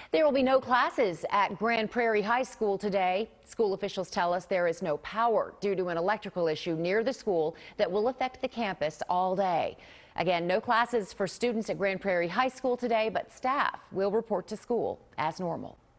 There will be no classes at Grand Prairie High School today. School officials tell us there is no power due to an electrical issue near the school that will affect the campus all day. Again, no classes for students at Grand Prairie High School today, but staff will report to school as normal.